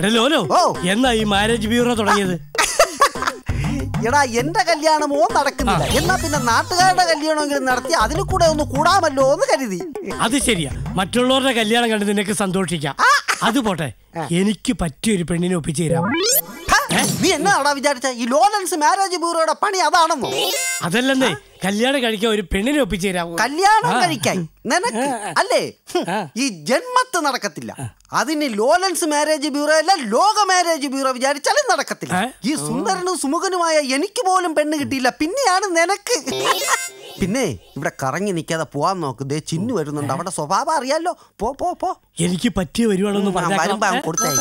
എന്നാ ഈ marriage bureau തുടങ്ങിയത്? എടാ എന്റെ കല്യാണമോ നടക്കുന്നില്ല, എന്നാ പിന്നെ നാട്ടുകാരുടെ കല്യാണമെങ്കിലും നടത്തി അതിന് കൂടെ ഒന്ന് കൂടാമല്ലോ എന്ന് കരുതി. അത് ശരിയാ, മറ്റുള്ളവരുടെ കല്യാണം കണ്ട് നിനക്ക് സന്തോഷിക്കാം. അത് പോട്ടെ, എനിക്ക് പറ്റിയൊരു പെണ്ണിനെ ഒപ്പിച്ചു തരാം. നീ എന്നാടാ വിചാരിച്ച ഈ ലോലൻസ് മാരേജ് ബ്യൂറോയുടെ പണി അതാണെന്നോ? അതല്ലെന്നേ, കല്യാണം കഴിക്കാൻ ഒരു പെണ്ണിനെ ഒപ്പിച്ചു തരാമോ? കല്യാണം കഴിക്കാൻ നിനക്ക് അല്ലേ? ഈ ജന്മത്ത് നടക്കത്തില്ല. അതിന് ലോലൻസ് മാരേജ് ബ്യൂറോ അല്ല, ലോക മാരേജ് ബ്യൂറോ വിചാരിച്ചാലും നടക്കത്തില്ല. ഈ സുന്ദരനും സുമുഖനുമായ എനിക്ക് പോലും പെണ്ണ് കിട്ടിയില്ല, പിന്നെയാണ് നിനക്ക്. പിന്നെ ഇവിടെ കറങ്ങി നിൽക്കാതെ പോവാൻ നോക്ക്. ദേ ചിന്നു വരുന്നുണ്ട്, അവിടെ സ്വഭാവം അറിയാലോ. പോ പോ പോ. എനിക്ക് പറ്റിയ വരുവാണെന്ന് വരുമ്പോ കൊടുത്തേ.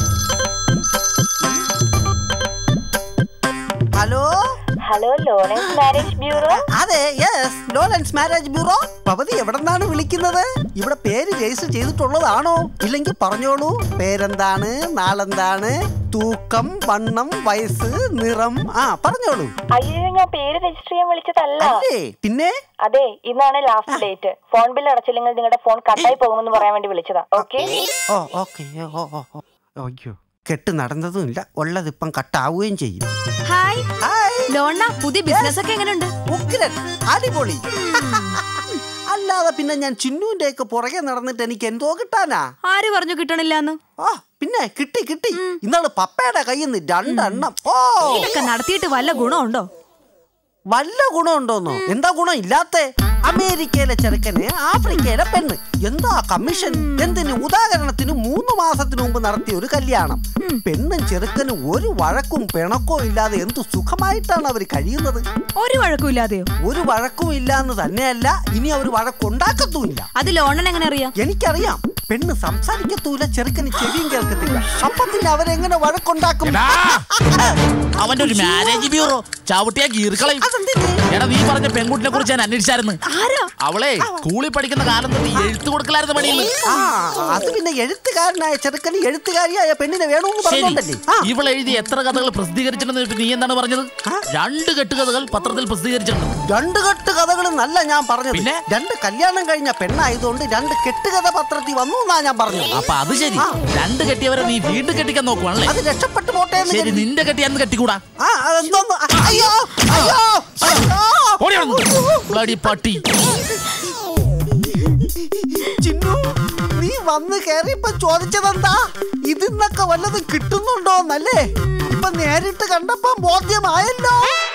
Hello hello, Lolan's marriage bureau? അതെ, യെസ്, ലോലൻസ് മാരേജ് ബ്യൂറോ. ഭവതി എവിടെന്നാണ് വിളിക്കുന്നത്? ഇവിടെ പേര് രജിസ്റ്റർ ചെയ്തിട്ടുള്ളതാണോ? ഇല്ലെങ്കിൽ പറഞ്ഞോളൂ. പേരെന്താണ്, നാളെന്താണ്, തൂക്കം, വണ്ണം, വയസ്സ്, നിറം? പറഞ്ഞോളൂ. അയ്യോ, ഞാൻ പേര് രജിസ്റ്റർ ചെയ്യാൻ വിളിച്ചതല്ല. പിന്നെ? അതെ, ഇന്നാണ് ലാസ്റ്റ് ഡേറ്റ്. ഫോൺ ബിൽ അടച്ചില്ലെങ്കിൽ നിങ്ങളുടെ ഫോൺ കട്ടായി പോകുമെന്ന് പറയാൻ വേണ്ടി വിളിച്ചതാ. ഓക്കെ? അയ്യോ, കെട്ട് നടന്നതും ഇല്ല, ഉള്ളതിപ്പം കട്ടാവുകയും ചെയ്യും. ഹായ് ഹായ് ലോണ, പുതിയ ബിസിനസ് ഒക്കെ എങ്ങനെയുണ്ട്? ഉഗ്രൻ, അടിപൊളി. അല്ലാതെ പിന്നെ ഞാൻ ചിന്നുവിന്റെ ഒക്കെ പുറകെ നടന്നിട്ട് എനിക്ക് എന്തോ കിട്ടാനാ? ആര് പറഞ്ഞു കിട്ടണില്ലാന്ന്? പിന്നെ കിട്ടി കിട്ടി. ഇന്നാള് പപ്പയുടെ കയ്യിൽ നിന്ന് 2 എണ്ണം. ഇതൊക്കെ നടത്തിയിട്ട് വല്ല ഗുണമുണ്ടോ? വല്ല ഗുണമുണ്ടോന്നോ? എന്താ ഗുണം ഇല്ലാത്ത? അമേരിക്കയിലെ ചെറുക്കന് ആഫ്രിക്കയിലെ പെണ്ണ്. എന്താ കമ്മീഷൻ? എന്തിന്? ഉദാഹരണത്തിന് 3 മാസത്തിന് മുമ്പ് നടത്തിയ ഒരു കല്യാണം. പെണ്ണും ചെറുക്കനും ഒരു വഴക്കും പിണക്കോ ഇല്ലാതെ എന്ത് സുഖമായിട്ടാണ് അവർ കഴിയുന്നത്. ഒരു വഴക്കും ഇല്ലാതെയോ? ഒരു വഴക്കും ഇല്ലാന്ന് തന്നെയല്ല, ഇനി അവർ വഴക്കുണ്ടാക്കത്തുമില്ല. അത് ലോണൻ എങ്ങനെ അറിയാം? എനിക്കറിയാം. പെണ്ണ് സംസാരിക്കത്തൂല, ചെറുക്കന് ചെവിയും കേൾക്കത്തില്ല. അപ്പൊ പിന്നെ അവരെങ്ങനെ വഴക്കുണ്ടാക്കും? അവന്റെ ഒരു മാരേജ് ബ്യൂറോ ചവിട്ടിയാ കീറിക്കളയും. എടാ, നീ പറഞ്ഞ പെൺകുട്ടിനെ കുറിച്ച് ഞാൻ അന്വേഷിച്ചായിരുന്നു. അവളെ സ്കൂളിൽ പഠിക്കുന്ന കാലം തൊട്ട് എഴുത്തു കൊടുക്കലായിരുന്നു പണിയിൽ. അത് പിന്നെ എഴുത്തുകാരനായ ചെറുക്കന് എഴുത്തുകാരിയായ പെണ്ണിനെ വേണമെന്ന് പറഞ്ഞോണ്ടല്ലേ. ഇവൾ എഴുതി എത്ര കഥകൾ പ്രസിദ്ധീകരിച്ചിട്ടുണ്ടെന്ന് നീ എന്താണ് പറഞ്ഞത്? 2 കെട്ടുകഥകൾ പത്രത്തിൽ പ്രസിദ്ധീകരിച്ചിട്ടുണ്ട്. 2 കെട്ടുകഥകൾ നല്ല ഞാൻ പറഞ്ഞത്. പിന്നെ 2 കല്യാണം കഴിഞ്ഞ പെണ്ണായതുകൊണ്ട് 2 കെട്ടുകഥ പത്രത്തിൽ വന്നു എന്നാ ഞാൻ പറഞ്ഞു. അപ്പൊ അത് ശരി, 2 കെട്ടിയവരെ നീ വീണ്ടും കെട്ടിക്കാൻ നോക്കുവാണല്ലേ? അത് രക്ഷപ്പെട്ടു പോട്ടെ. ശരി, നിന്റെ കെട്ടിയാന്ന് കെട്ടിക്കൂടാ? അതെന്തോന്ന്? അയ്യോ അയ്യോ പട്ടി. ചിന്നു, നീ വന്ന് കേറിയപ്പോ ചോദിച്ചതെന്താ? ഇതിന്നൊക്കെ വല്ലതും കിട്ടുന്നുണ്ടോന്നല്ലേ? ഇപ്പൊ നേരിട്ട് കണ്ടപ്പോ ബോധ്യമായല്ലോ.